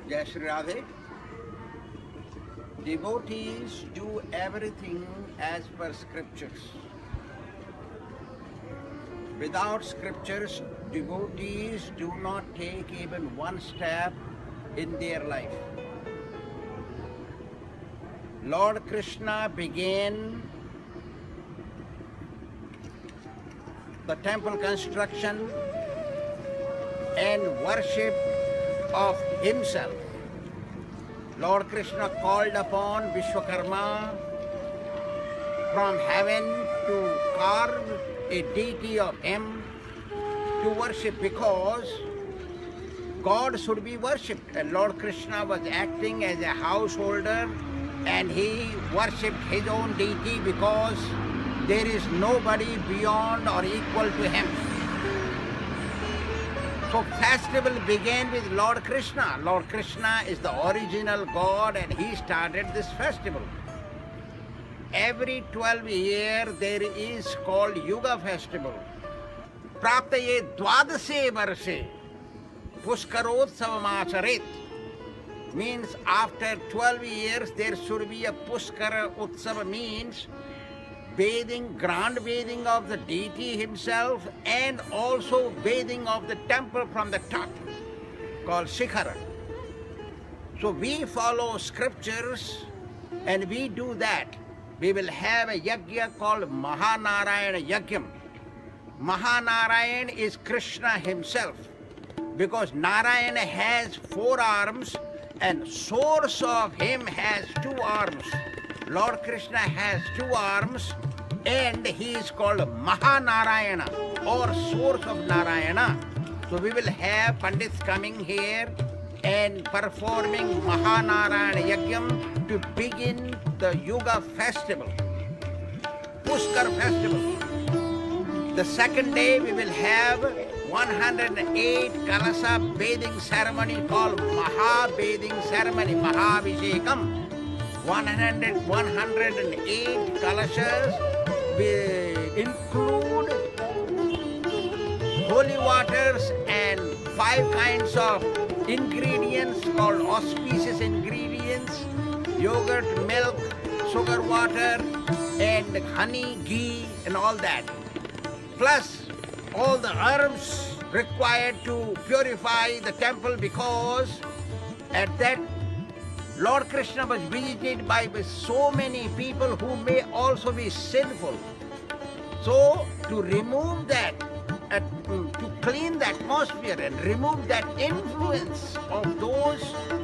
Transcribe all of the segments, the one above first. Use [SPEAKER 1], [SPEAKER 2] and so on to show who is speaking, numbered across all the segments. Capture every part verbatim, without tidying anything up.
[SPEAKER 1] Jai Sri Radhe. Devotees do everything as per scriptures. Without scriptures, devotees do not take even one step in their life. Lord Krishna began the temple construction and worship of himself. Lord Krishna called upon Vishwakarma from heaven to carve a deity of him to worship, because God should be worshipped, and Lord Krishna was acting as a householder and he worshipped his own deity because there is nobody beyond or equal to him. So festival began with Lord Krishna. Lord Krishna is the original God and he started this festival. Every twelve years there is called Yuga festival. Praptaye dwadase varse Puskarotsava macharet. Means after twelve years there should be a Puskara Utsava, means bathing, grand bathing of the deity himself and also bathing of the temple from the top, called Shikhara. So we follow scriptures and we do that. We will have a yajna called Mahanarayana Yajna. Mahanarayana is Krishna himself, because Narayana has four arms and source of him has two arms. Lord Krishna has two arms and he is called Mahanarayana or source of Narayana. So we will have Pandits coming here and performing Mahanarayana Yajna to begin the Yuga festival, Puskar festival. The second day we will have one hundred eight Kalasa bathing ceremony called Maha bathing ceremony, Mahavishekam. one hundred, one hundred eight kalashas will include holy waters and five kinds of ingredients called auspicious ingredients: yogurt, milk, sugar water, and honey, ghee, and all that. Plus all the herbs required to purify the temple, because at that Lord Krishna was visited by so many people who may also be sinful. So to remove that, uh, to clean the atmosphere and remove that influence of those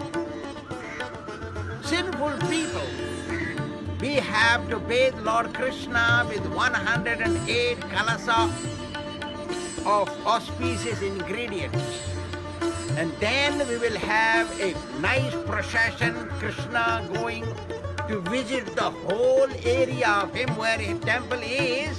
[SPEAKER 1] sinful people, we have to bathe Lord Krishna with one hundred eight kalasa of auspicious ingredients. And then we will have a nice procession, Krishna going to visit the whole area of him where his temple is.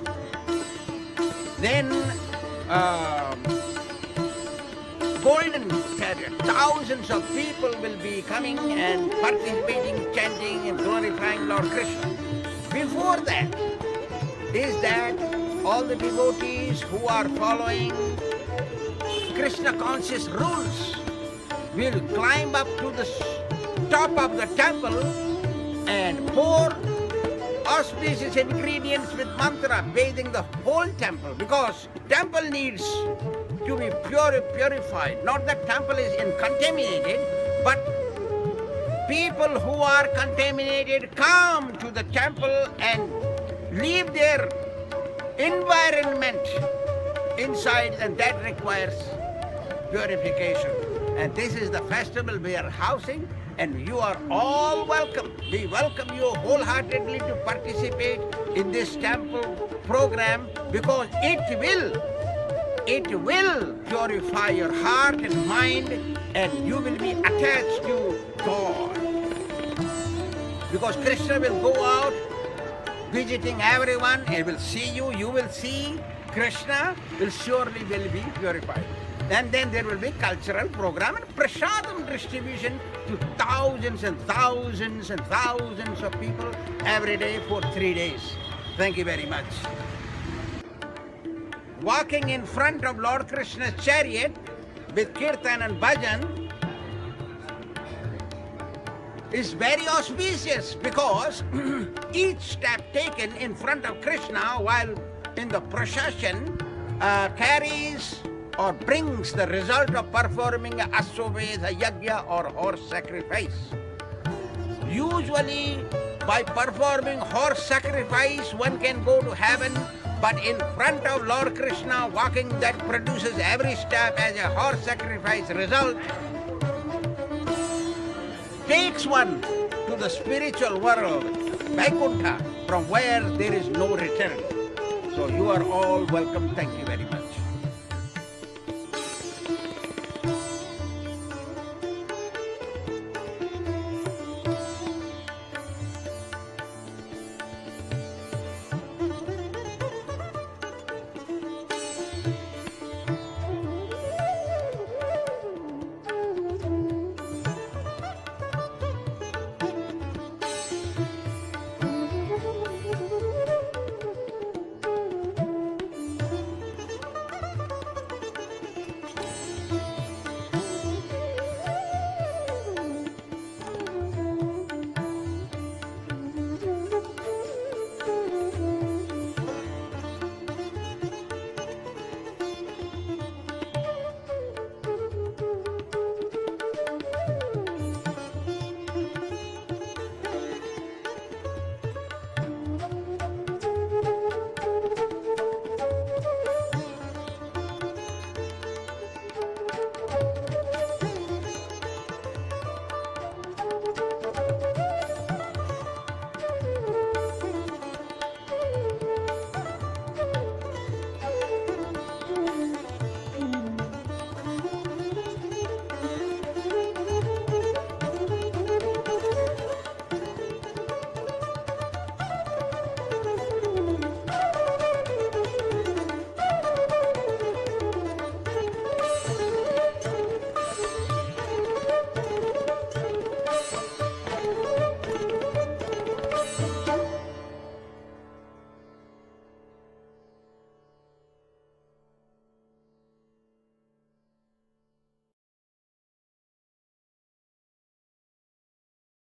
[SPEAKER 1] Then um, golden chariot, thousands of people will be coming and participating, chanting and glorifying Lord Krishna. Before that is that all the devotees who are following Krishna conscious rules will climb up to the top of the temple and pour auspicious ingredients with mantra, bathing the whole temple, because temple needs to be pure, purified. Not that temple is contaminated, but people who are contaminated come to the temple and leave their environment inside, and that requires purification. And this is the festival we are housing, and you are all welcome. We welcome you wholeheartedly to participate in this temple program, because it will, it will purify your heart and mind, and you will be attached to God. Because Krishna will go out visiting everyone, he will see you, you will see Krishna, will surely will be purified. And then there will be cultural program and prasadam distribution to thousands and thousands and thousands of people every day for three days. Thank you very much. Walking in front of Lord Krishna's chariot with kirtan and bhajan, is very auspicious because each step taken in front of Krishna while in the procession uh, carries or brings the result of performing a Ashwamedha Yajna or horse sacrifice. Usually by performing horse sacrifice one can go to heaven, but in front of Lord Krishna walking, that produces every step as a horse sacrifice result, takes one to the spiritual world, Vaikuntha, from where there is no return. So you are all welcome. Thank you very much.